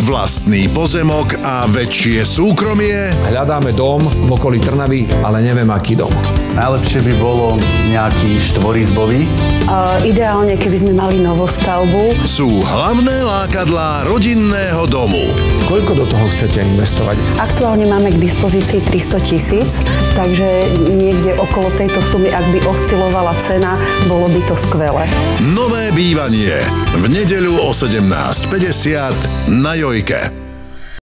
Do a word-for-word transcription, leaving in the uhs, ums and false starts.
vlastný pozemok a väčšie súkromie? Hľadáme dom v okolí Trnavy, ale neviem aký dom. Najlepšie by bolo nejaký štvorizbový. Uh, ideálne, keby sme mali novostavbu. Sú hlavné lákadlá rodinného domu. Koľko do toho chcete investovať? Aktuálne máme k dispozícii tristo tisíc, takže niekde okolo tejto sumy, ak by oscilovala cena, bolo by to skvelé. Nové bývanie v nedeľu o sedemnásť päťdesiat na Jojke.